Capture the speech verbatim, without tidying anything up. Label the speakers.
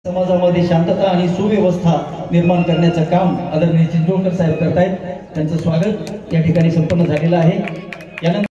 Speaker 1: समाजामध्ये शांतता आणि सुव्यवस्था निर्माण करण्याचं काम आदरणीय चिंचोळकर साहेब करतायत। त्यांचं स्वागत या ठिकाणी संपन्न झालेलं आहे। यानंतर